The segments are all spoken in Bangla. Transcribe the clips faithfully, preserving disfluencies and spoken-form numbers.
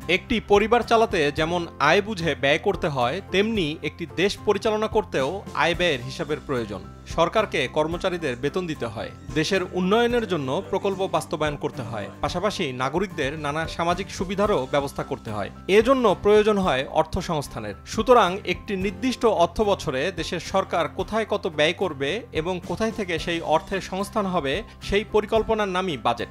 একটি পরিবার চালাতে যেমন আয় বুঝে ব্যয় করতে হয়, তেমনি একটি দেশ পরিচালনা করতেও আয় ব্যয়ের হিসাবের প্রয়োজন। সরকারকে কর্মচারীদের বেতন দিতে হয়, দেশের উন্নয়নের জন্য প্রকল্প বাস্তবায়ন করতে হয়, পাশাপাশি নাগরিকদের নানা সামাজিক সুবিধারও ব্যবস্থা করতে হয়। এজন্য প্রয়োজন হয় অর্থ সংস্থানের। সুতরাং একটি নির্দিষ্ট অর্থ বছরে দেশের সরকার কোথায় কত ব্যয় করবে এবং কোথায় থেকে সেই অর্থের সংস্থান হবে, সেই পরিকল্পনার নামই বাজেট।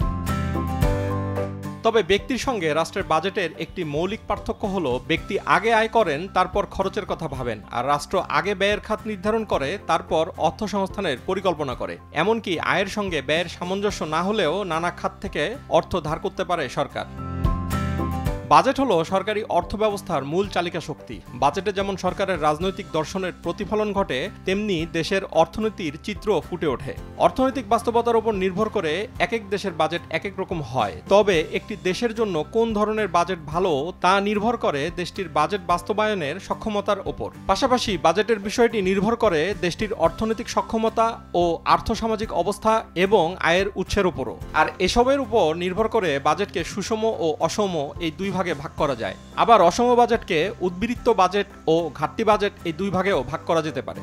তবে ব্যক্তির সঙ্গে রাষ্ট্রের বাজেটের একটি মৌলিক পার্থক্য হলো, ব্যক্তি আগে আয় করেন, তারপর খরচের কথা ভাবেন, আর রাষ্ট্র আগে ব্যয়ের খাত নির্ধারণ করে, তারপর অর্থ সংস্থানের পরিকল্পনা করে। এমনকি আয়ের সঙ্গে ব্যয়ের সামঞ্জস্য না হলেও নানা খাত থেকে অর্থ ধার করতে পারে সরকার। বাজেট হলো সরকারি অর্থব্যবস্থার মূল চালিকা শক্তি। বাজেটে যেমন সরকারের রাজনৈতিক দর্শনের প্রতিফলন ঘটে, তেমনি দেশের অর্থনীতির চিত্র ফুটে ওঠে। অর্থনৈতিক বাস্তবতার উপর নির্ভর করে এক এক দেশের বাজেট এক এক রকম হয়। তবে একটি দেশের জন্য কোন ধরনের বাজেট ভালো তা নির্ভর করে দেশটির বাজেট বাস্তবায়নের সক্ষমতার ওপর। পাশাপাশি বাজেটের বিষয়টি নির্ভর করে দেশটির অর্থনৈতিক সক্ষমতা ও আর্থসামাজিক অবস্থা এবং আয়ের উৎসের উপরও। আর এসবের উপর নির্ভর করে বাজেটকে সুষম ও অসম এই দুই ভাগে ভাগ করা যায়। আবার অসম বাজেটকে উদ্বৃত্ত বাজেট ও ঘাটতি বাজেট এই দুই ভাগেও ভাগ করা যেতে পারে।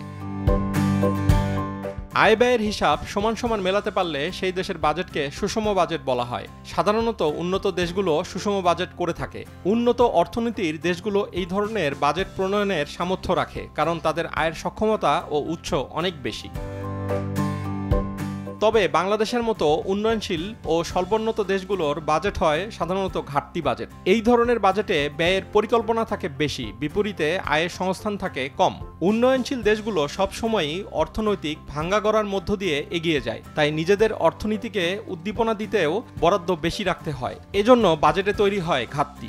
আয় ব্যয়ের হিসাব সমান সমান মেলাতে পারলে সেই দেশের বাজেটকে সুষম বাজেট বলা হয়। সাধারণত উন্নত দেশগুলো সুষম বাজেট করে থাকে। উন্নত অর্থনীতির দেশগুলো এই ধরনের বাজেট প্রণয়নের সামর্থ্য রাখে, কারণ তাদের আয়ের সক্ষমতা ও উৎস অনেক বেশি। তবে বাংলাদেশের মতো উন্নয়নশীল ও স্বল্পোন্নত দেশগুলোর বাজেট হয় সাধারণত ঘাটতি বাজেট। এই ধরনের বাজেটে ব্যয়ের পরিকল্পনা থাকে বেশি, বিপরীতে আয়ের সংস্থান থাকে কম। উন্নয়নশীল দেশগুলো সবসময়ই অর্থনৈতিক ভাঙ্গাগড়ার মধ্য দিয়ে এগিয়ে যায়, তাই নিজেদের অর্থনীতিকে উদ্দীপনা দিতেও বরাদ্দ বেশি রাখতে হয়। এজন্য বাজেটে তৈরি হয় ঘাটতি।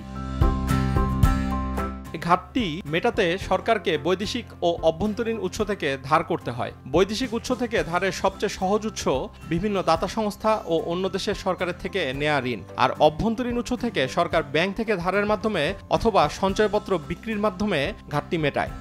ঘাটতি মেটাতে সরকারকে বৈদেশিক ও অভ্যন্তরীণ উৎস থেকে ধার করতে হয়। বৈদেশিক উৎস থেকে ধারের সবচেয়ে সহজ উৎস বিভিন্ন দাতা সংস্থা ও অন্য দেশের সরকারের থেকে নেয়া ঋণ, আর অভ্যন্তরীণ উৎস থেকে সরকার ব্যাংক থেকে ধারের মাধ্যমে অথবা সঞ্চয়পত্র বিক্রির মাধ্যমে ঘাটতি মেটায়।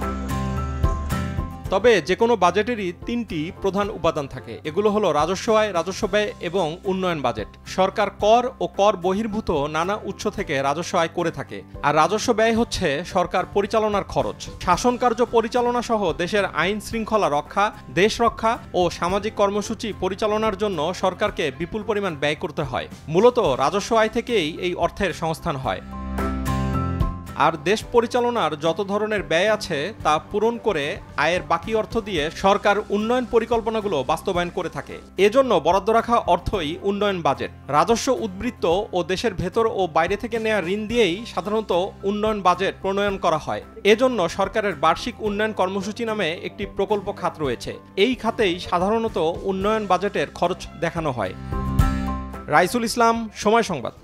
তবে যে কোনো বাজেটেরই তিনটি প্রধান উপাদান থাকে। এগুলো হলো রাজস্ব আয়, রাজস্ব ব্যয় এবং উন্নয়ন বাজেট। সরকার কর ও কর বহির্ভূত নানা উৎস থেকে রাজস্ব আয় করে থাকে, আর রাজস্ব ব্যয় হচ্ছে সরকার পরিচালনার খরচ। শাসন কার্য পরিচালনা সহ দেশের আইন শৃঙ্খলা রক্ষা, দেশ রক্ষা ও সামাজিক কর্মসূচি পরিচালনার জন্য সরকারকে বিপুল পরিমাণ ব্যয় করতে হয়। মূলত রাজস্ব আয় থেকেই এই অর্থের সংস্থান হয়। আর দেশ পরিচালনার যত ধরনের ব্যয় আছে তা পূরণ করে আয়ের বাকি অর্থ দিয়ে সরকার উন্নয়ন পরিকল্পনাগুলো বাস্তবায়ন করে থাকে। এজন্য বরাদ্দ রাখা অর্থই উন্নয়ন বাজেট। রাজস্ব উদ্বৃত্ত ও দেশের ভেতর ও বাইরে থেকে নেওয়া ঋণ দিয়েই সাধারণত উন্নয়ন বাজেট প্রণয়ন করা হয়। এজন্য সরকারের বার্ষিক উন্নয়ন কর্মসূচি নামে একটি প্রকল্প খাত রয়েছে। এই খাতেই সাধারণত উন্নয়ন বাজেটের খরচ দেখানো হয়। রাইসুল ইসলাম, সময় সংবাদ।